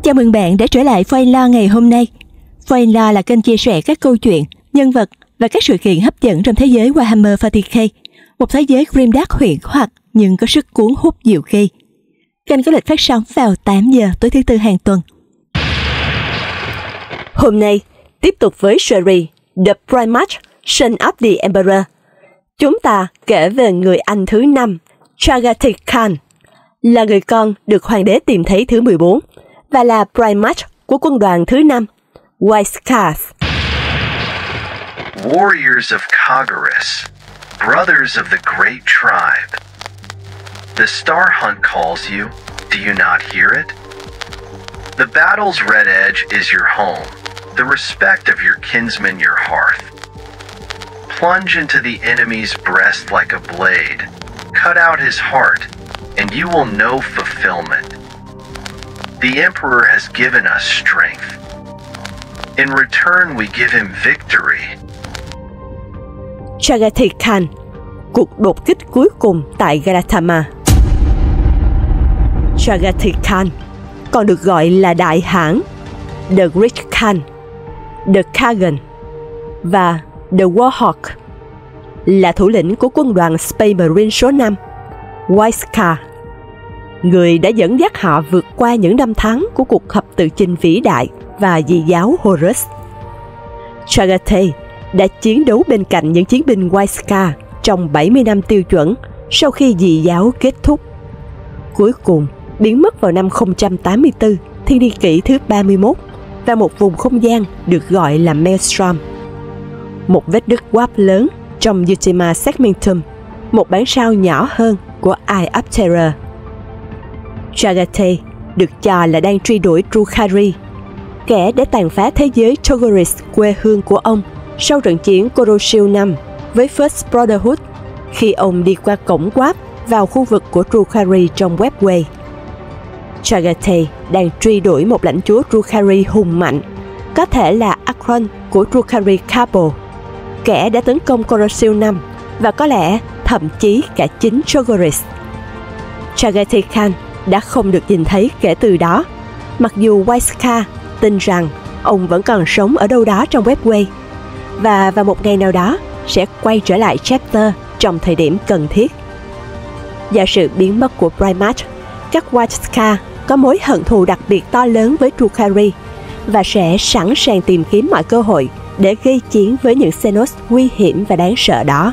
Chào mừng bạn đã trở lại Foylo ngày hôm nay. Foylo là kênh chia sẻ các câu chuyện, nhân vật và các sự kiện hấp dẫn trong thế giới Warhammer 40K, một thế giới grimdark huyền hoặc nhưng có sức cuốn hút nhiều khi. Kênh có lịch phát sóng vào 8 giờ tối thứ Tư hàng tuần. Hôm nay, tiếp tục với series The Primarch, Son of the Emperor. Chúng ta kể về người anh thứ 5, Chagatai Khan, là người con được hoàng đế tìm thấy thứ 14 và là Primarch của quân đoàn thứ 5, Wildcats. Warriors of Kagaris, brothers of the great tribe. The Star Hunt calls you, do you not hear it? The battle's red edge is your home, the respect of your kinsmen your hearth. Plunge into the enemy's breast like a blade, cut out his heart, and you will know fulfillment. The Emperor has given us strength. In return, we give him victory. Chagatai Khan, cuộc đột kích cuối cùng tại Galatama. Chagatai Khan còn được gọi là Đại Hãn, The Great Khan, The Kagan và The Warhawk, là thủ lĩnh của quân đoàn Space Marine số 5, Wildcats, người đã dẫn dắt họ vượt qua những năm tháng của cuộc thập tự chinh vĩ đại và dị giáo Horus. Chagatai đã chiến đấu bên cạnh những chiến binh Wildcats trong 70 năm tiêu chuẩn sau khi dị giáo kết thúc. Cuối cùng, biến mất vào năm 084, thiên niên kỷ thứ 31, và một vùng không gian được gọi là Maelstrom. Một vết đứt warp lớn trong Ultima Segmentum, một bản sao nhỏ hơn của Eye of Terror. Chagatai được cho là đang truy đuổi Drukhari, kẻ đã tàn phá thế giới Togoris quê hương của ông sau trận chiến Coruscant 5 với First Brotherhood khi ông đi qua cổng warp vào khu vực của Drukhari trong Webway. Chagatai đang truy đuổi một lãnh chúa Drukhari hùng mạnh, có thể là Akron của Drukhari Cabal, kẻ đã tấn công Coruscant 5 và có lẽ thậm chí cả chính Togoris. Chagatai Khan đã không được nhìn thấy kể từ đó, mặc dù Wildcats tin rằng ông vẫn còn sống ở đâu đó trong Webway và vào một ngày nào đó sẽ quay trở lại Chapter trong thời điểm cần thiết. Do sự biến mất của Primarch, các Wildcats có mối hận thù đặc biệt to lớn với Drukhari và sẽ sẵn sàng tìm kiếm mọi cơ hội để gây chiến với những Xenos nguy hiểm và đáng sợ đó.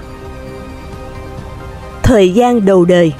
Thời gian đầu đời.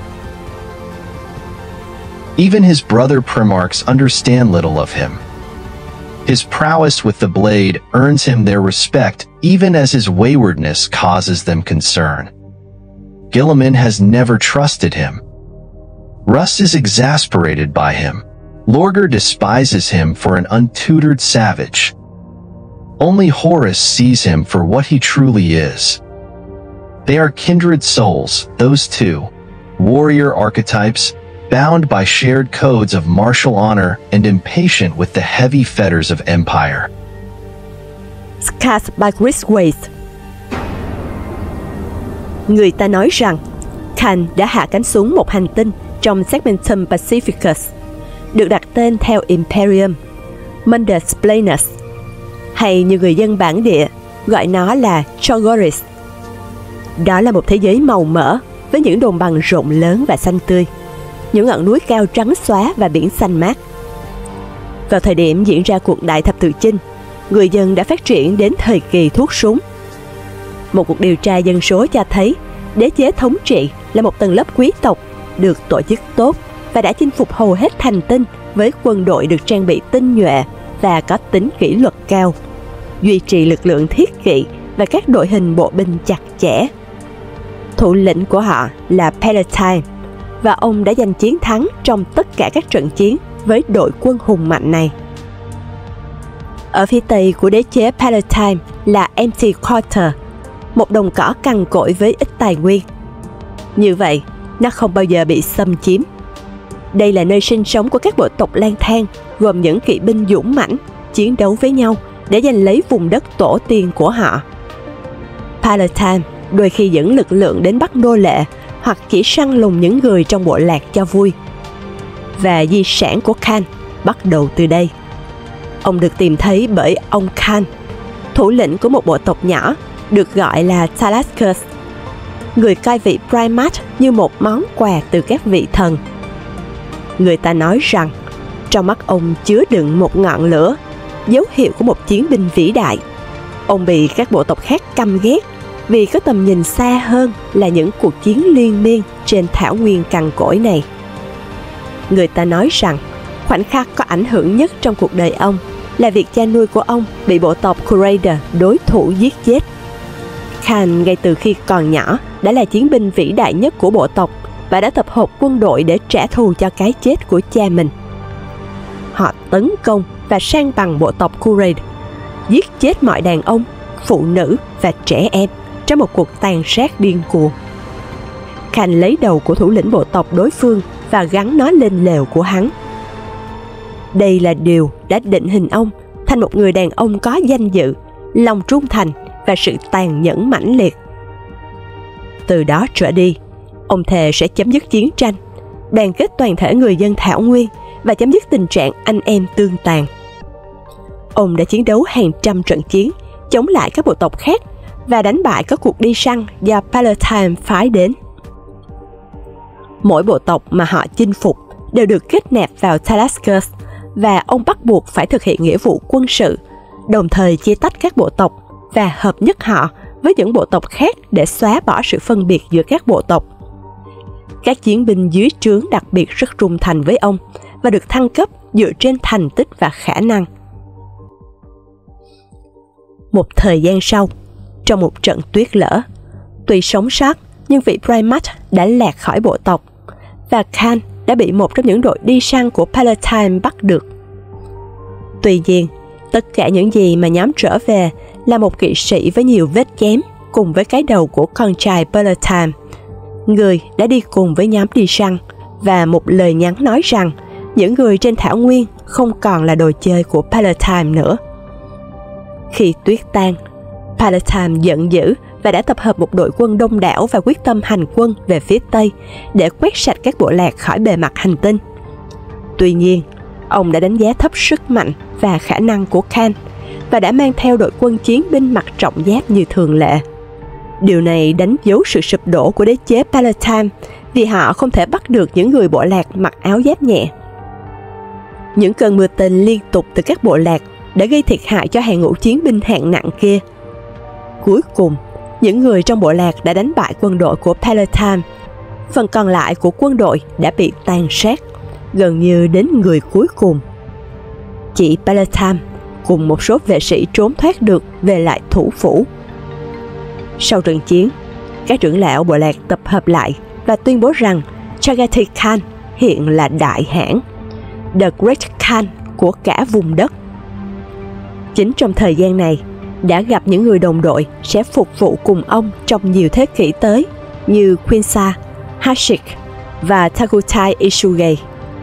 Even his brother Primarchs understand little of him. His prowess with the blade earns him their respect even as his waywardness causes them concern. Guilliman has never trusted him. Russ is exasperated by him. Lorgar despises him for an untutored savage. Only Horus sees him for what he truly is. They are kindred souls, those two, warrior archetypes, bound by shared codes of martial honor and impatient with the heavy fetters of empire. Scars by Grisways. Người ta nói rằng Khan đã hạ cánh xuống một hành tinh trong Segmentum Pacificus, được đặt tên theo Imperium, Mundus Planus, hay như người dân bản địa gọi nó là Togoris. Đó là một thế giới màu mỡ với những đồng bằng rộng lớn và xanh tươi, những ngọn núi cao trắng xóa và biển xanh mát. Vào thời điểm diễn ra cuộc đại thập tự chinh, người dân đã phát triển đến thời kỳ thuốc súng. Một cuộc điều tra dân số cho thấy đế chế thống trị là một tầng lớp quý tộc được tổ chức tốt và đã chinh phục hầu hết hành tinh với quân đội được trang bị tinh nhuệ và có tính kỷ luật cao, duy trì lực lượng thiết kỵ và các đội hình bộ binh chặt chẽ. Thủ lĩnh của họ là Palatine, và ông đã giành chiến thắng trong tất cả các trận chiến với đội quân hùng mạnh này. Ở phía tây của đế chế Palatine là Empty Quarter, một đồng cỏ cằn cỗi với ít tài nguyên. Như vậy, nó không bao giờ bị xâm chiếm. Đây là nơi sinh sống của các bộ tộc lang thang, gồm những kỵ binh dũng mãnh, chiến đấu với nhau để giành lấy vùng đất tổ tiên của họ. Palatine đôi khi dẫn lực lượng đến bắt nô lệ hoặc chỉ săn lùng những người trong bộ lạc cho vui. Và di sản của Khan bắt đầu từ đây. Ông được tìm thấy bởi ông Khan, thủ lĩnh của một bộ tộc nhỏ được gọi là Thalaskers, người coi vị Primate như một món quà từ các vị thần. Người ta nói rằng trong mắt ông chứa đựng một ngọn lửa, dấu hiệu của một chiến binh vĩ đại. Ông bị các bộ tộc khác căm ghét vì có tầm nhìn xa hơn là những cuộc chiến liên miên trên thảo nguyên cằn cỗi này. Người ta nói rằng khoảnh khắc có ảnh hưởng nhất trong cuộc đời ông là việc cha nuôi của ông bị bộ tộc Crusader đối thủ giết chết. Khan ngay từ khi còn nhỏ đã là chiến binh vĩ đại nhất của bộ tộc và đã tập hợp quân đội để trả thù cho cái chết của cha mình. Họ tấn công và san bằng bộ tộc Crusader, giết chết mọi đàn ông, phụ nữ và trẻ em trong một cuộc tàn sát điên cuồng. Khan lấy đầu của thủ lĩnh bộ tộc đối phương và gắn nó lên lều của hắn. Đây là điều đã định hình ông thành một người đàn ông có danh dự, lòng trung thành và sự tàn nhẫn mãnh liệt. Từ đó trở đi, ông thề sẽ chấm dứt chiến tranh, đoàn kết toàn thể người dân thảo nguyên và chấm dứt tình trạng anh em tương tàn. Ông đã chiến đấu hàng trăm trận chiến chống lại các bộ tộc khác và đánh bại các cuộc đi săn do Palatine phái đến. Mỗi bộ tộc mà họ chinh phục đều được kết nạp vào Thalaskers và ông bắt buộc phải thực hiện nghĩa vụ quân sự, đồng thời chia tách các bộ tộc và hợp nhất họ với những bộ tộc khác để xóa bỏ sự phân biệt giữa các bộ tộc. Các chiến binh dưới trướng đặc biệt rất trung thành với ông và được thăng cấp dựa trên thành tích và khả năng. Một thời gian sau, trong một trận tuyết lở, tuy sống sót nhưng vị Primate đã lạc khỏi bộ tộc và Khan đã bị một trong những đội đi săn của Palatine bắt được. Tuy nhiên, tất cả những gì mà nhóm trở về là một kỵ sĩ với nhiều vết chém cùng với cái đầu của con trai Palatine, người đã đi cùng với nhóm đi săn, và một lời nhắn nói rằng những người trên thảo nguyên không còn là đồ chơi của Palatine nữa. Khi tuyết tan, Palatine giận dữ và đã tập hợp một đội quân đông đảo và quyết tâm hành quân về phía Tây để quét sạch các bộ lạc khỏi bề mặt hành tinh. Tuy nhiên, ông đã đánh giá thấp sức mạnh và khả năng của Khan và đã mang theo đội quân chiến binh mặc trọng giáp như thường lệ. Điều này đánh dấu sự sụp đổ của đế chế Palatine vì họ không thể bắt được những người bộ lạc mặc áo giáp nhẹ. Những cơn mưa tên liên tục từ các bộ lạc đã gây thiệt hại cho hàng ngũ chiến binh hạng nặng kia. Cuối cùng, những người trong bộ lạc đã đánh bại quân đội của Palatine. Phần còn lại của quân đội đã bị tàn sát, gần như đến người cuối cùng. Chỉ Palatine cùng một số vệ sĩ trốn thoát được về lại thủ phủ. Sau trận chiến, các trưởng lão bộ lạc tập hợp lại và tuyên bố rằng Chagatai Khan hiện là đại hãn, The Great Khan của cả vùng đất. Chính trong thời gian này, đã gặp những người đồng đội sẽ phục vụ cùng ông trong nhiều thế kỷ tới như Quinsa, Hashik và Takutai Isuge.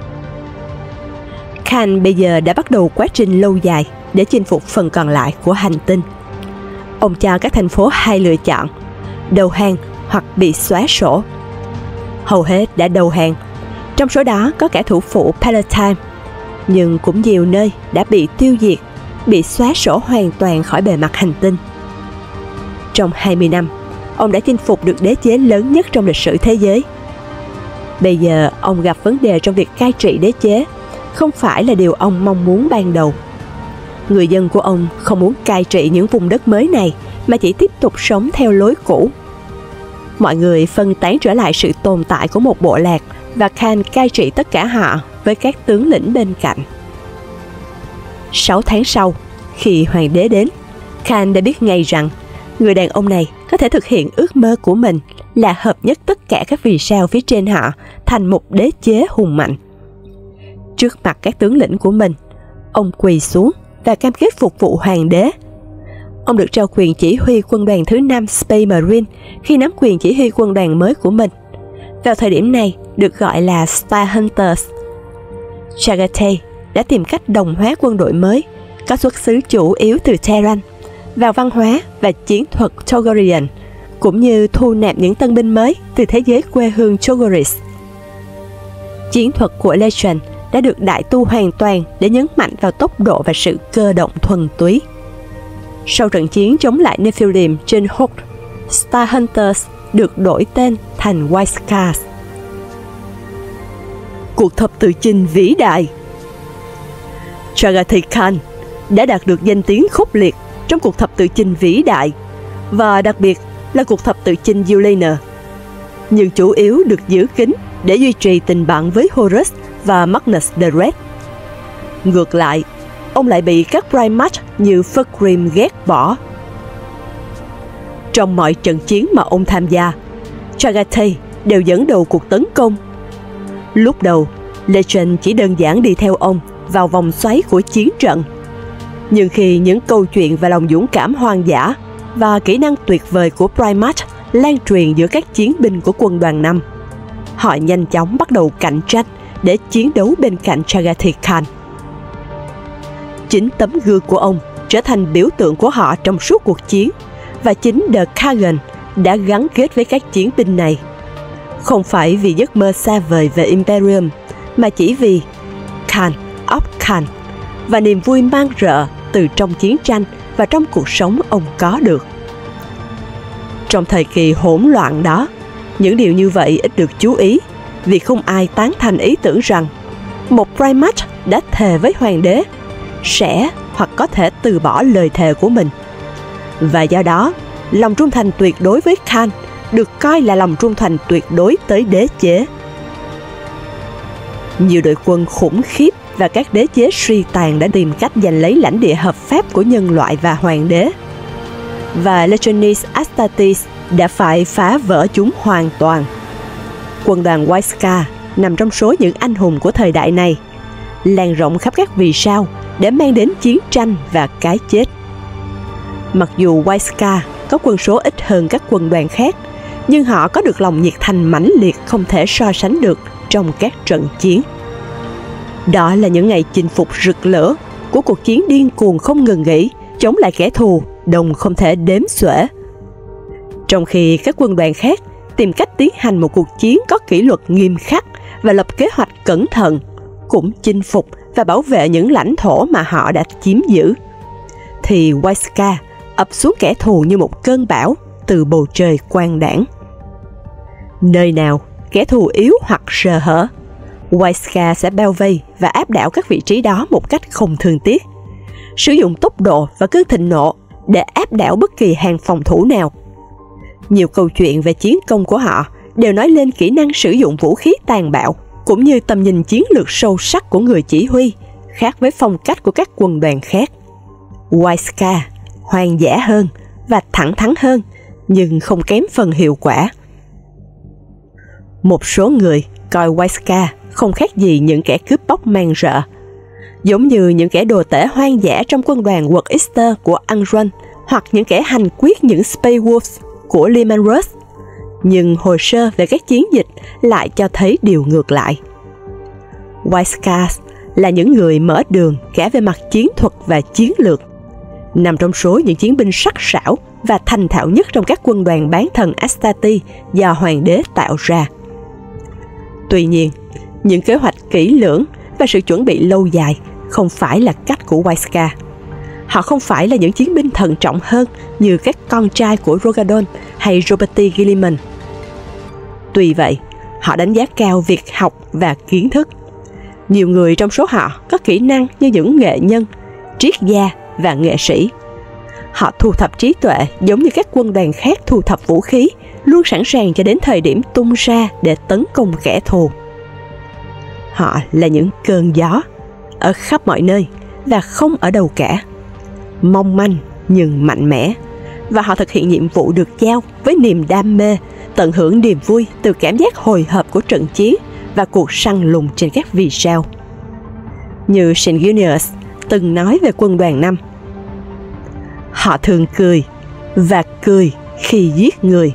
Khan bây giờ đã bắt đầu quá trình lâu dài để chinh phục phần còn lại của hành tinh. Ông cho các thành phố hai lựa chọn: đầu hàng hoặc bị xóa sổ. Hầu hết đã đầu hàng, trong số đó có cả thủ phủ Palatine, nhưng cũng nhiều nơi đã bị tiêu diệt, bị xóa sổ hoàn toàn khỏi bề mặt hành tinh. Trong 20 năm, ông đã chinh phục được đế chế lớn nhất trong lịch sử thế giới. Bây giờ ông gặp vấn đề trong việc cai trị đế chế, không phải là điều ông mong muốn ban đầu. Người dân của ông không muốn cai trị những vùng đất mới này, mà chỉ tiếp tục sống theo lối cũ. Mọi người phân tán trở lại sự tồn tại của một bộ lạc, và Khan cai trị tất cả họ với các tướng lĩnh bên cạnh. 6 tháng sau, khi hoàng đế đến, Khan đã biết ngay rằng người đàn ông này có thể thực hiện ước mơ của mình là hợp nhất tất cả các vì sao phía trên họ thành một đế chế hùng mạnh. Trước mặt các tướng lĩnh của mình, ông quỳ xuống và cam kết phục vụ hoàng đế. Ông được trao quyền chỉ huy quân đoàn thứ 5 Space Marine khi nắm quyền chỉ huy quân đoàn mới của mình. Vào thời điểm này được gọi là Star Hunters. Chagatai đã tìm cách đồng hóa quân đội mới có xuất xứ chủ yếu từ Terran vào văn hóa và chiến thuật Togorian, cũng như thu nạp những tân binh mới từ thế giới quê hương Chogoris. Chiến thuật của Legend đã được đại tu hoàn toàn để nhấn mạnh vào tốc độ và sự cơ động thuần túy. Sau trận chiến chống lại Nephilim trên Hoth, Star Hunters được đổi tên thành White Scars. Cuộc thập tự chinh vĩ đại. Chagatai Khan đã đạt được danh tiếng khốc liệt trong cuộc thập tự chinh vĩ đại, và đặc biệt là cuộc thập tự chinh Yulaner, nhưng chủ yếu được giữ kín để duy trì tình bạn với Horus và Magnus the Red. Ngược lại, ông lại bị các Primarch như Fulgrim ghét bỏ. Trong mọi trận chiến mà ông tham gia, Chagatai đều dẫn đầu cuộc tấn công. Lúc đầu, Legend chỉ đơn giản đi theo ông vào vòng xoáy của chiến trận. Nhưng khi những câu chuyện và lòng dũng cảm hoang dã và kỹ năng tuyệt vời của Primarch lan truyền giữa các chiến binh của quân đoàn 5, họ nhanh chóng bắt đầu cạnh tranh để chiến đấu bên cạnh Chagatai Khan. Chính tấm gương của ông trở thành biểu tượng của họ trong suốt cuộc chiến, và chính The Kagan đã gắn kết với các chiến binh này, không phải vì giấc mơ xa vời về Imperium, mà chỉ vì Khan of Khan và niềm vui mang rợ từ trong chiến tranh và trong cuộc sống ông có được. Trong thời kỳ hỗn loạn đó, những điều như vậy ít được chú ý, vì không ai tán thành ý tưởng rằng một Primarch đã thề với hoàng đế sẽ hoặc có thể từ bỏ lời thề của mình. Và do đó, lòng trung thành tuyệt đối với Khan được coi là lòng trung thành tuyệt đối tới đế chế. Nhiều đội quân khủng khiếp và các đế chế suy tàn đã tìm cách giành lấy lãnh địa hợp pháp của nhân loại và hoàng đế, và Legionis Astartes đã phải phá vỡ chúng hoàn toàn. Quân đoàn White Scar nằm trong số những anh hùng của thời đại này, lan rộng khắp các vì sao để mang đến chiến tranh và cái chết. Mặc dù White Scar có quân số ít hơn các quân đoàn khác, nhưng họ có được lòng nhiệt thành mãnh liệt không thể so sánh được trong các trận chiến. Đó là những ngày chinh phục rực lửa của cuộc chiến điên cuồng không ngừng nghỉ chống lại kẻ thù đông không thể đếm xuể. Trong khi các quân đoàn khác tìm cách tiến hành một cuộc chiến có kỷ luật nghiêm khắc và lập kế hoạch cẩn thận, cũng chinh phục và bảo vệ những lãnh thổ mà họ đã chiếm giữ, thì White Scar ập xuống kẻ thù như một cơn bão từ bầu trời quang đãng. Nơi nào kẻ thù yếu hoặc sơ hở, White Scar sẽ bao vây và áp đảo các vị trí đó một cách không thương tiếc, sử dụng tốc độ và cơn thịnh nộ để áp đảo bất kỳ hàng phòng thủ nào. Nhiều câu chuyện về chiến công của họ đều nói lên kỹ năng sử dụng vũ khí tàn bạo, cũng như tầm nhìn chiến lược sâu sắc của người chỉ huy, khác với phong cách của các quân đoàn khác. White Scar hoang dã hơn và thẳng thắn hơn, nhưng không kém phần hiệu quả. Một số người coi White Scar không khác gì những kẻ cướp bóc man rợ, giống như những kẻ đồ tể hoang dã trong quân đoàn Quật Easter của Angron, hoặc những kẻ hành quyết những Space Wolves của Leman Russ. Nhưng hồ sơ về các chiến dịch lại cho thấy điều ngược lại. White Scars là những người mở đường cả về mặt chiến thuật và chiến lược, nằm trong số những chiến binh sắc sảo và thành thạo nhất trong các quân đoàn bán thần Astarte do hoàng đế tạo ra. Tuy nhiên, những kế hoạch kỹ lưỡng và sự chuẩn bị lâu dài không phải là cách của White Scar. Họ không phải là những chiến binh thận trọng hơn như các con trai của Rogadon hay Robert Gilliman. Tuy vậy, họ đánh giá cao việc học và kiến thức. Nhiều người trong số họ có kỹ năng như những nghệ nhân, triết gia và nghệ sĩ. Họ thu thập trí tuệ giống như các quân đoàn khác thu thập vũ khí, luôn sẵn sàng cho đến thời điểm tung ra để tấn công kẻ thù. Họ là những cơn gió ở khắp mọi nơi và không ở đâu cả, mong manh nhưng mạnh mẽ, và họ thực hiện nhiệm vụ được giao với niềm đam mê, tận hưởng niềm vui từ cảm giác hồi hộp của trận chiến và cuộc săn lùng trên các vì sao. Như Sanguinius từng nói về quân đoàn 5, họ thường cười và cười khi giết người.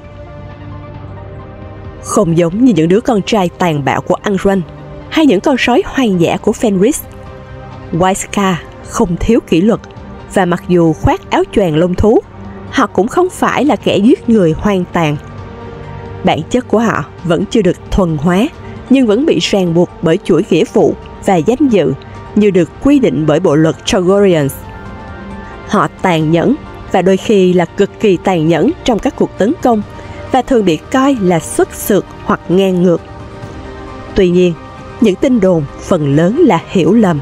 Không giống như những đứa con trai tàn bạo của Angron hay những con sói hoang dã của Fenris, White Scar không thiếu kỷ luật, và mặc dù khoác áo choàng lông thú, họ cũng không phải là kẻ giết người hoang tàn. Bản chất của họ vẫn chưa được thuần hóa, nhưng vẫn bị ràng buộc bởi chuỗi nghĩa vụ và danh dự như được quy định bởi bộ luật Targaryens. Họ tàn nhẫn và đôi khi là cực kỳ tàn nhẫn trong các cuộc tấn công và thường bị coi là xuất xược hoặc ngang ngược. Tuy nhiên, những tin đồn phần lớn là hiểu lầm.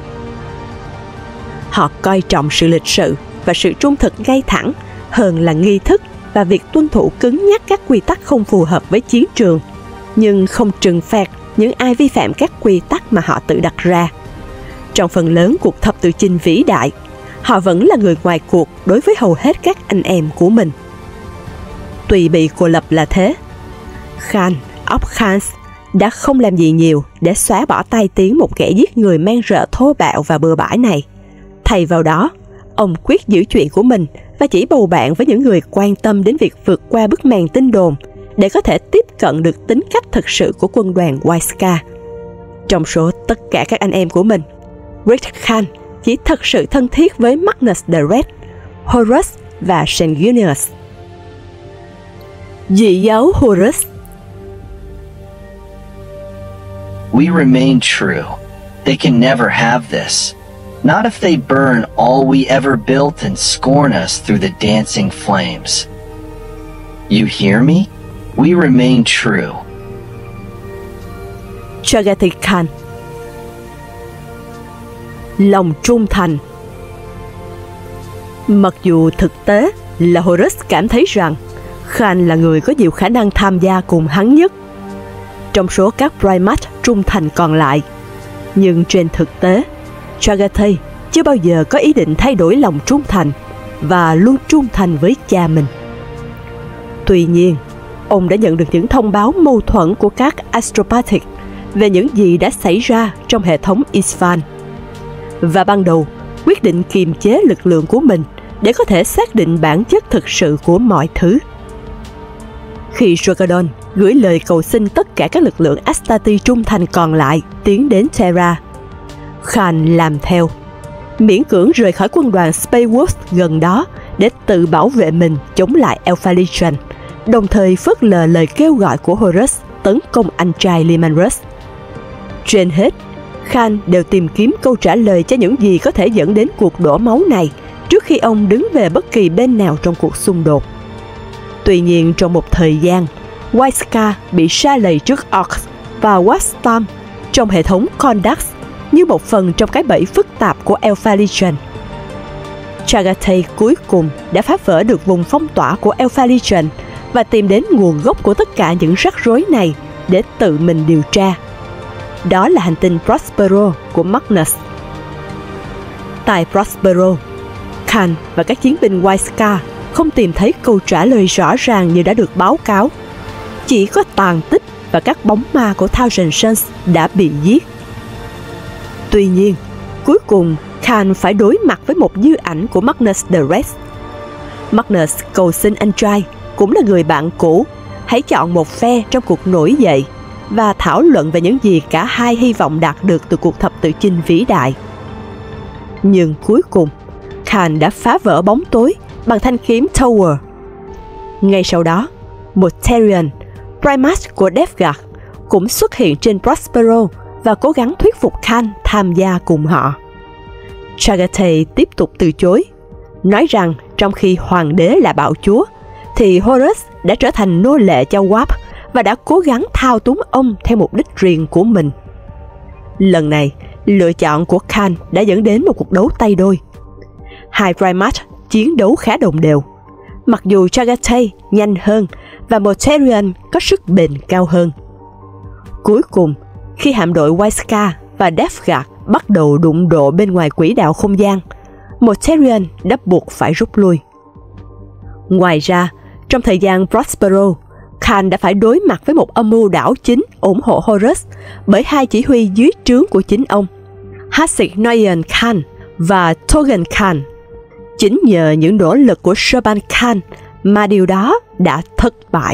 Họ coi trọng sự lịch sự và sự trung thực ngay thẳng hơn là nghi thức và việc tuân thủ cứng nhắc các quy tắc không phù hợp với chiến trường, nhưng không trừng phạt những ai vi phạm các quy tắc mà họ tự đặt ra. Trong phần lớn cuộc thập tự chinh vĩ đại, họ vẫn là người ngoài cuộc đối với hầu hết các anh em của mình. Tuy bị cô lập là thế, Khan of Khans đã không làm gì nhiều để xóa bỏ tai tiếng một kẻ giết người man rợ thô bạo và bừa bãi này. Thay vào đó, ông quyết giữ chuyện của mình và chỉ bầu bạn với những người quan tâm đến việc vượt qua bức màn tin đồn để có thể tiếp cận được tính cách thực sự của quân đoàn Wildska. Trong số tất cả các anh em của mình, Rick Khan chỉ thật sự thân thiết với Magnus the Red, Horus và Sanguinius. Dị giáo Horus. We remain true. They can never have this. Not if they burn all we ever built and scorn us through the dancing flames. You hear me? We remain true. Chagatai Khan. Lòng trung thành. Mặc dù thực tế là Horus cảm thấy rằng Khan là người có nhiều khả năng tham gia cùng hắn nhất trong số các Primat trung thành còn lại, nhưng trên thực tế, Chagatai chưa bao giờ có ý định thay đổi lòng trung thành và luôn trung thành với cha mình. Tuy nhiên, ông đã nhận được những thông báo mâu thuẫn của các Astropathic về những gì đã xảy ra trong hệ thống Isfahan, và ban đầu quyết định kiềm chế lực lượng của mình để có thể xác định bản chất thực sự của mọi thứ. Khi Drogodon gửi lời cầu xin tất cả các lực lượng Astati trung thành còn lại tiến đến Terra, Khan làm theo, miễn cưỡng rời khỏi quân đoàn Space Wolves gần đó để tự bảo vệ mình chống lại Alpha Legion, đồng thời phớt lờ lời kêu gọi của Horus tấn công anh trai Limanrus. Trên hết, Khan đều tìm kiếm câu trả lời cho những gì có thể dẫn đến cuộc đổ máu này trước khi ông đứng về bất kỳ bên nào trong cuộc xung đột. Tuy nhiên, trong một thời gian, Wildska bị sa lầy trước Orcs và Warstorm trong hệ thống Kondax như một phần trong cái bẫy phức tạp của Alpha Legion. Chagatai cuối cùng đã phá vỡ được vùng phong tỏa của Alpha Legion và tìm đến nguồn gốc của tất cả những rắc rối này để tự mình điều tra. Đó là hành tinh Prospero của Magnus. Tại Prospero, Khan và các chiến binh Wildska không tìm thấy câu trả lời rõ ràng như đã được báo cáo. Chỉ có tàn tích và các bóng ma của Thousand Suns đã bị giết. Tuy nhiên, cuối cùng Khan phải đối mặt với một dư ảnh của Magnus the Red. Magnus cầu xin anh trai, cũng là người bạn cũ, hãy chọn một phe trong cuộc nổi dậy và thảo luận về những gì cả hai hy vọng đạt được từ cuộc thập tự chinh vĩ đại. Nhưng cuối cùng, Khan đã phá vỡ bóng tối bằng thanh kiếm Tower. Ngay sau đó, một Therion, Primat của Deathguard, cũng xuất hiện trên Prospero và cố gắng thuyết phục Khan tham gia cùng họ. Chagatai tiếp tục từ chối, nói rằng trong khi hoàng đế là bạo chúa, thì Horus đã trở thành nô lệ cho Warp và đã cố gắng thao túng ông theo mục đích riêng của mình. Lần này, lựa chọn của Khan đã dẫn đến một cuộc đấu tay đôi. Hai Primat chiến đấu khá đồng đều, mặc dù Chagatai nhanh hơn và Mortarion có sức bền cao hơn. Cuối cùng, khi hạm đội Wildska và Deathguard bắt đầu đụng độ bên ngoài quỹ đạo không gian, Mortarion đã buộc phải rút lui. Ngoài ra, trong thời gian Prospero, Khan đã phải đối mặt với một âm mưu đảo chính ủng hộ Horus bởi hai chỉ huy dưới trướng của chính ông, Hasik Noyan Khan và Togan Khan. Chính nhờ những nỗ lực của Shaban Khan mà điều đó đã thất bại.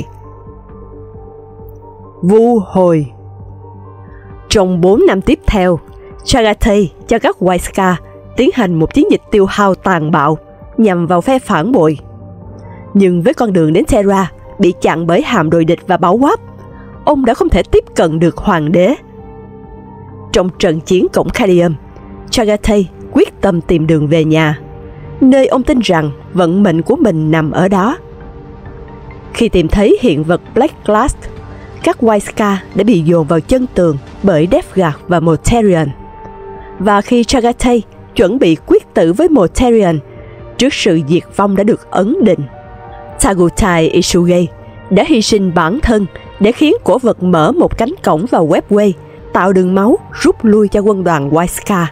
Vu hồi. Trong 4 năm tiếp theo, Chagatai cho các Wildska tiến hành một chiến dịch tiêu hao tàn bạo nhằm vào phe phản bội. Nhưng với con đường đến Terra bị chặn bởi hạm đội địch và báo Warp, ông đã không thể tiếp cận được hoàng đế. Trong trận chiến cổng Khalium, Chagatai quyết tâm tìm đường về nhà, nơi ông tin rằng vận mệnh của mình nằm ở đó. Khi tìm thấy hiện vật Black Glass, các Wildcar đã bị dồn vào chân tường bởi Deathguard và Mortarion. Và khi Chagatai chuẩn bị quyết tử với Mortarion trước sự diệt vong đã được ấn định, Tagutai Isuge đã hy sinh bản thân để khiến cổ vật mở một cánh cổng vào Webway, tạo đường máu rút lui cho quân đoàn Wildcar.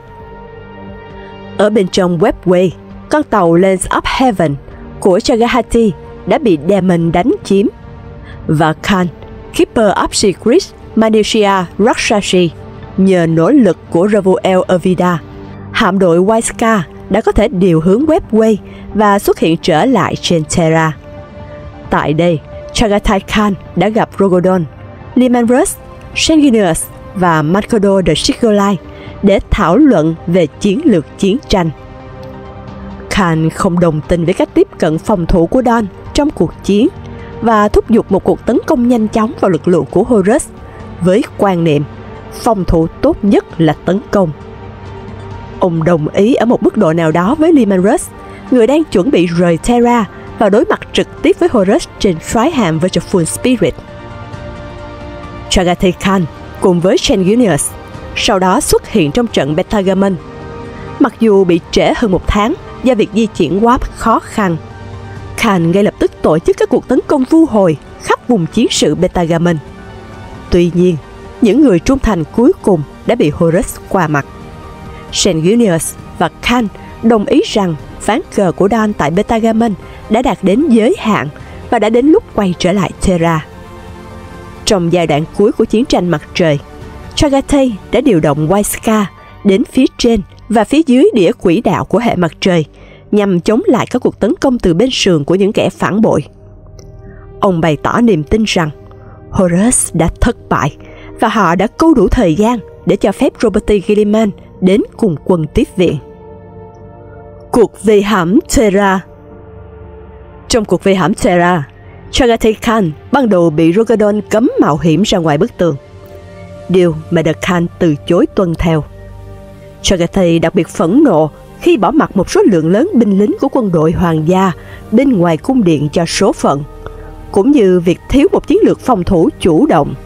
Ở bên trong Webway, con tàu Lance of Heaven của Chagahati đã bị Demon đánh chiếm, và Khan, Keeper of Secrets Manusia Rakshasi, nhờ nỗ lực của Ravuel Ervida, hạm đội Wildcar đã có thể điều hướng Webway và xuất hiện trở lại trên Terra. Tại đây, Chagatai Khan đã gặp Rogodon, Leman Russ, Sanguinius và Makoto the Sigilite để thảo luận về chiến lược chiến tranh. Khan không đồng tình với cách tiếp cận phòng thủ của Don trong cuộc chiến và thúc giục một cuộc tấn công nhanh chóng vào lực lượng của Horus với quan niệm phòng thủ tốt nhất là tấn công. Ông đồng ý ở một mức độ nào đó với Leman Russ, người đang chuẩn bị rời Terra và đối mặt trực tiếp với Horus trên soái hạm Virtual Spirit. Chagatai Khan cùng với Sanguinius sau đó xuất hiện trong trận Betagamon. Mặc dù bị trễ hơn một tháng do việc di chuyển warp khó khăn, Khan ngay lập tức tổ chức các cuộc tấn công vu hồi khắp vùng chiến sự Betagamon. Tuy nhiên, những người trung thành cuối cùng đã bị Horus qua mặt. Sanguinius và Khan đồng ý rằng ván cờ của Don tại Betagamon đã đạt đến giới hạn và đã đến lúc quay trở lại Terra. Trong giai đoạn cuối của chiến tranh mặt trời, Chagatai đã điều động Wildcar đến phía trên và phía dưới đĩa quỹ đạo của hệ mặt trời nhằm chống lại các cuộc tấn công từ bên sườn của những kẻ phản bội. Ông bày tỏ niềm tin rằng Horus đã thất bại và họ đã câu đủ thời gian để cho phép Robert Guilliman đến cùng quân tiếp viện. Cuộc vây hãm Terra. Trong cuộc vây hãm Terra, Chagatai Khan ban đầu bị Rogodon cấm mạo hiểm ra ngoài bức tường, điều mà The Khan từ chối tuân theo. Chagatai đặc biệt phẫn nộ khi bỏ mặc một số lượng lớn binh lính của quân đội hoàng gia bên ngoài cung điện cho số phận, cũng như việc thiếu một chiến lược phòng thủ chủ động.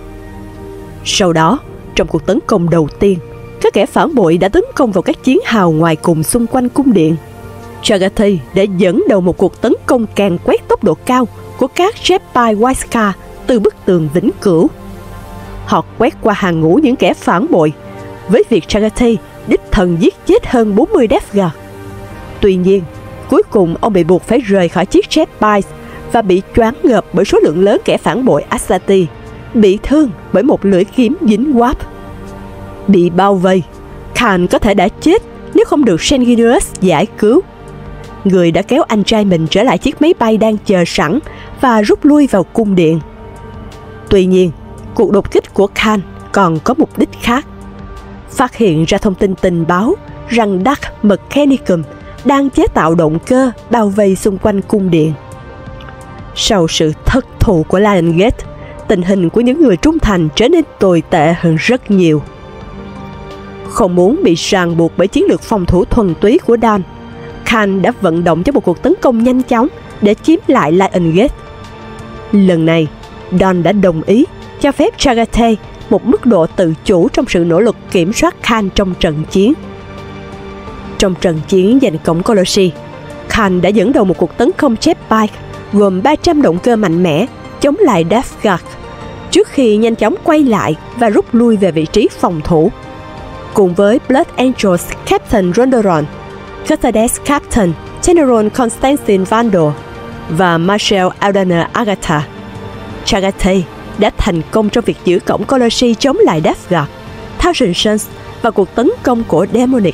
Sau đó, trong cuộc tấn công đầu tiên, các kẻ phản bội đã tấn công vào các chiến hào ngoài cùng xung quanh cung điện. Chagatai đã dẫn đầu một cuộc tấn công càn quét tốc độ cao của các Jedi Wildcar từ bức tường vĩnh cửu. Họ quét qua hàng ngũ những kẻ phản bội, với việc Chagatai đích thân giết chết hơn 40 Deathguard. Tuy nhiên, cuối cùng ông bị buộc phải rời khỏi chiếc Jedi và bị choáng ngợp bởi số lượng lớn kẻ phản bội Asati, bị thương bởi một lưỡi kiếm dính warp. Bị bao vây, Khan có thể đã chết nếu không được Sanguinius giải cứu, người đã kéo anh trai mình trở lại chiếc máy bay đang chờ sẵn và rút lui vào cung điện. Tuy nhiên, cuộc đột kích của Khan còn có mục đích khác. Phát hiện ra thông tin tình báo rằng Dark Mechanicum đang chế tạo động cơ bao vây xung quanh cung điện. Sau sự thất thủ của Lion Gate, tình hình của những người trung thành trở nên tồi tệ hơn rất nhiều. Không muốn bị ràng buộc bởi chiến lược phòng thủ thuần túy của Don, Khan đã vận động cho một cuộc tấn công nhanh chóng để chiếm lại Lion Gate. Lần này, Don đã đồng ý cho phép Chagatai một mức độ tự chủ trong sự nỗ lực kiểm soát Khan trong trận chiến. Trong trận chiến giành cổng Colossi, Khan đã dẫn đầu một cuộc tấn công Jetbike gồm 300 động cơ mạnh mẽ chống lại Deathguard, trước khi nhanh chóng quay lại và rút lui về vị trí phòng thủ. Cùng với Blood Angels Captain Rondoron, Custodes Captain General Constantine Vandal và Marshal Aldana Agatha, Chagatai đã thành công trong việc giữ cổng Colossi chống lại Deathguard, Thousand Suns và cuộc tấn công của Demonic.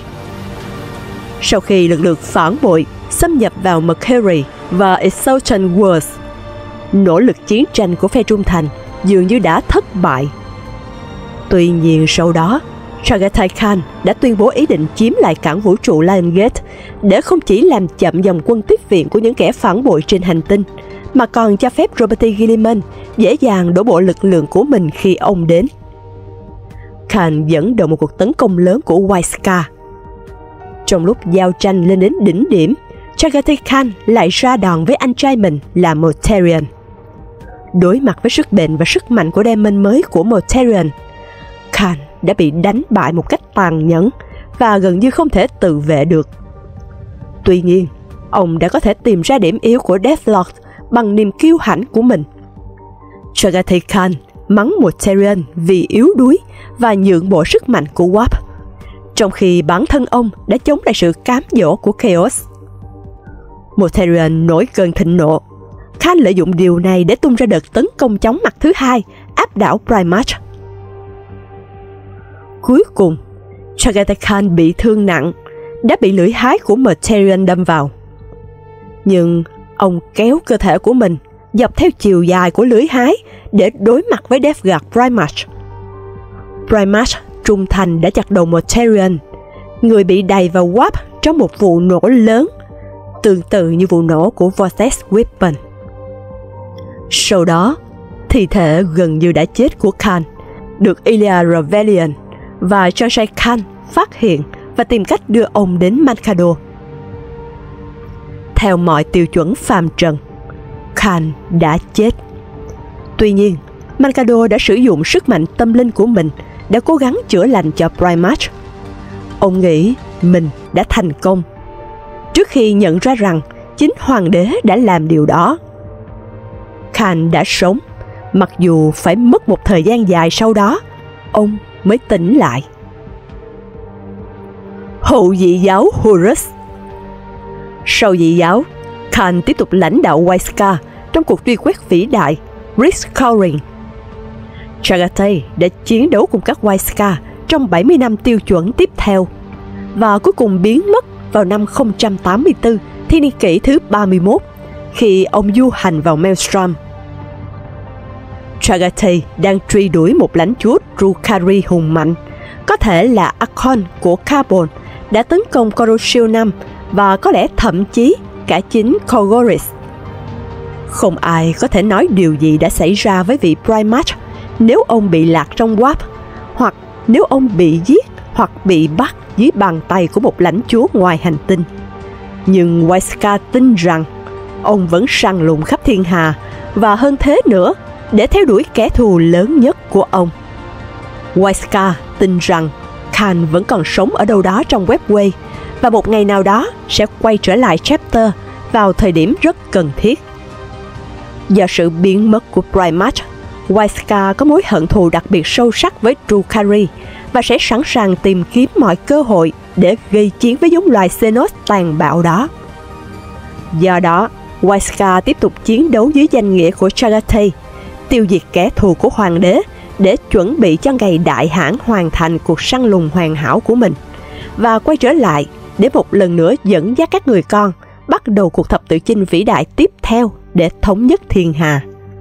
Sau khi lực lượng phản bội xâm nhập vào Mercury và Exalted Worlds, nỗ lực chiến tranh của phe trung thành dường như đã thất bại. Tuy nhiên sau đó, Chagatai Khan đã tuyên bố ý định chiếm lại cảng vũ trụ Lion Gate để không chỉ làm chậm dòng quân tiếp viện của những kẻ phản bội trên hành tinh, mà còn cho phép Robert Guilliman dễ dàng đổ bộ lực lượng của mình khi ông đến. Khan dẫn đầu một cuộc tấn công lớn của White Scar. Trong lúc giao tranh lên đến đỉnh điểm, Chagatai Khan lại ra đòn với anh trai mình là Mortarion. Đối mặt với sức bền và sức mạnh của Daemon mới của Mortarion, Khan đã bị đánh bại một cách tàn nhẫn và gần như không thể tự vệ được. Tuy nhiên, ông đã có thể tìm ra điểm yếu của Deathlord bằng niềm kiêu hãnh của mình. Chagatai Khan mắng Mortarion vì yếu đuối và nhượng bộ sức mạnh của Warp, trong khi bản thân ông đã chống lại sự cám dỗ của Chaos. Mortarion nổi cơn thịnh nộ. Khan lợi dụng điều này để tung ra đợt tấn công chóng mặt thứ hai, áp đảo Primarch. Cuối cùng, Chagatai Khan bị thương nặng, đã bị lưỡi hái của Mortarion đâm vào. Nhưng ông kéo cơ thể của mình dọc theo chiều dài của lưỡi hái để đối mặt với Deathguard Primarch. Primarch trung thành đã chặt đầu Mortarion, người bị đày vào Warp trong một vụ nổ lớn, tương tự như vụ nổ của Vortex Weapon. Sau đó, thi thể gần như đã chết của Khan được Ilya Ravelian và Chagatai Khan phát hiện và tìm cách đưa ông đến Mankador. Theo mọi tiêu chuẩn phàm trần, Khan đã chết. Tuy nhiên, Mankador đã sử dụng sức mạnh tâm linh của mình để cố gắng chữa lành cho Primarch. Ông nghĩ mình đã thành công, trước khi nhận ra rằng chính hoàng đế đã làm điều đó. Khan đã sống, mặc dù phải mất một thời gian dài sau đó, ông mới tỉnh lại. Hậu dị giáo Horus. Sau dị giáo, Khan tiếp tục lãnh đạo White Scar trong cuộc truy quét vĩ đại Riskauring. Chagatai đã chiến đấu cùng các White Scar trong 70 năm tiêu chuẩn tiếp theo, và cuối cùng biến mất vào năm 084, thiên niên kỷ thứ 31, khi ông du hành vào Maelstrom. Chagatai đang truy đuổi một lãnh chúa Drukhari hùng mạnh, có thể là Archon của Carbon, đã tấn công Coruscant 5 và có lẽ thậm chí cả chính Kogoris. Không ai có thể nói điều gì đã xảy ra với vị Primarch nếu ông bị lạc trong Warp, hoặc nếu ông bị giết hoặc bị bắt dưới bàn tay của một lãnh chúa ngoài hành tinh. Nhưng White Scar tin rằng ông vẫn săn lùng khắp thiên hà, và hơn thế nữa, để theo đuổi kẻ thù lớn nhất của ông. White Scar tin rằng Khan vẫn còn sống ở đâu đó trong Webway, và một ngày nào đó sẽ quay trở lại Chapter vào thời điểm rất cần thiết. Do sự biến mất của Primarch, White Scar có mối hận thù đặc biệt sâu sắc với Drukhari và sẽ sẵn sàng tìm kiếm mọi cơ hội để gây chiến với giống loài Xenos tàn bạo đó. Do đó, White Scar tiếp tục chiến đấu dưới danh nghĩa của Chagatai, tiêu diệt kẻ thù của hoàng đế để chuẩn bị cho ngày đại hãn hoàn thành cuộc săn lùng hoàn hảo của mình, và quay trở lại để một lần nữa dẫn dắt các người con bắt đầu cuộc thập tự chinh vĩ đại tiếp theo để thống nhất thiên hà.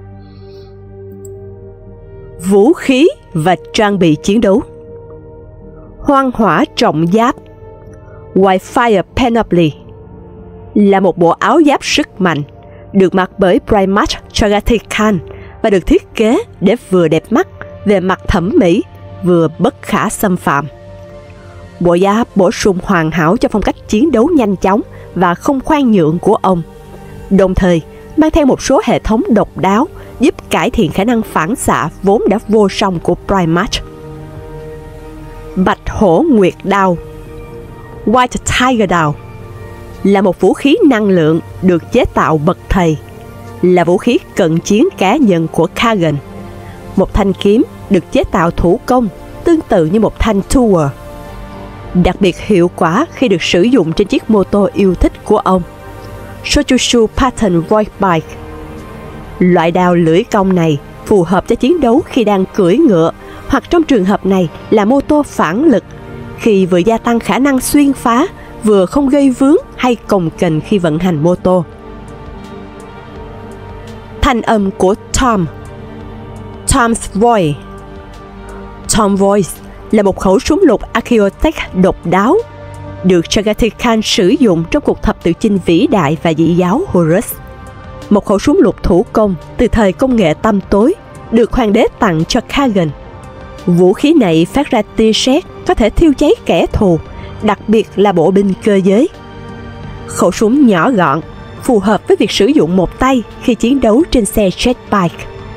Vũ khí và trang bị chiến đấu. Hoang hỏa trọng giáp Whitefire Panoply là một bộ áo giáp sức mạnh được mặc bởi Primarch Chagatai Khan và được thiết kế để vừa đẹp mắt về mặt thẩm mỹ, vừa bất khả xâm phạm. Bộ giáp bổ sung hoàn hảo cho phong cách chiến đấu nhanh chóng và không khoan nhượng của ông, đồng thời mang theo một số hệ thống độc đáo giúp cải thiện khả năng phản xạ vốn đã vô song của Primarch. Bạch hổ nguyệt đao White Tiger đao là một vũ khí năng lượng được chế tạo bậc thầy, là vũ khí cận chiến cá nhân của Kagan, một thanh kiếm được chế tạo thủ công tương tự như một thanh Tower, đặc biệt hiệu quả khi được sử dụng trên chiếc mô tô yêu thích của ông, Sochushu Pattern Void Bike. Loại đao lưỡi cong này phù hợp cho chiến đấu khi đang cưỡi ngựa, hoặc trong trường hợp này là mô tô phản lực, khi vừa gia tăng khả năng xuyên phá, vừa không gây vướng hay cồng kềnh khi vận hành mô tô. Thanh âm của Tom Tom's Voice. Tom Voice là một khẩu súng lục Archaeotech độc đáo, được Chagatai Khan sử dụng trong cuộc thập tự chinh vĩ đại và dị giáo Horus. Một khẩu súng lục thủ công từ thời công nghệ tăm tối, được hoàng đế tặng cho Kagan. Vũ khí này phát ra tia sét có thể thiêu cháy kẻ thù, đặc biệt là bộ binh cơ giới. Khẩu súng nhỏ gọn, phù hợp với việc sử dụng một tay khi chiến đấu trên xe jetbike.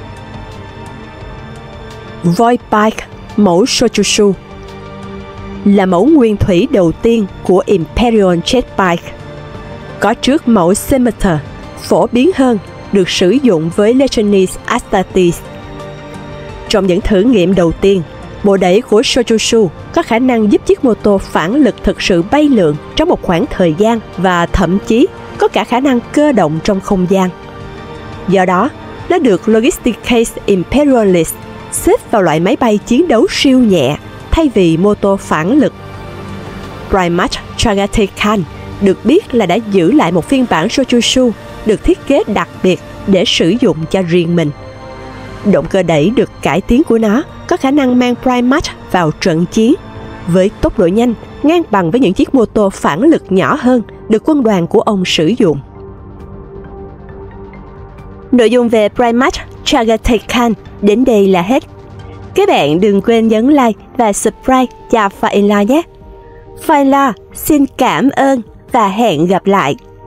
Voidbike mẫu Shochushu là mẫu nguyên thủy đầu tiên của Imperial Jetbike. Có trước mẫu Scimitar, phổ biến hơn, được sử dụng với Legionis Astartes. Trong những thử nghiệm đầu tiên, bộ đẩy của Shochushu có khả năng giúp chiếc mô tô phản lực thực sự bay lượn trong một khoảng thời gian và thậm chí có cả khả năng cơ động trong không gian. Do đó, nó được Logisticase Imperialis xếp vào loại máy bay chiến đấu siêu nhẹ thay vì mô tô phản lực. Primat Chagatai Khan được biết là đã giữ lại một phiên bản Shochushu được thiết kế đặc biệt để sử dụng cho riêng mình. Động cơ đẩy được cải tiến của nó có khả năng mang Primat vào trận chiến với tốc độ nhanh ngang bằng với những chiếc mô tô phản lực nhỏ hơn được quân đoàn của ông sử dụng. Nội dung về Primat Chagatai Khan đến đây là hết. Các bạn đừng quên nhấn like và subscribe cho File nhé. File xin cảm ơn và hẹn gặp lại.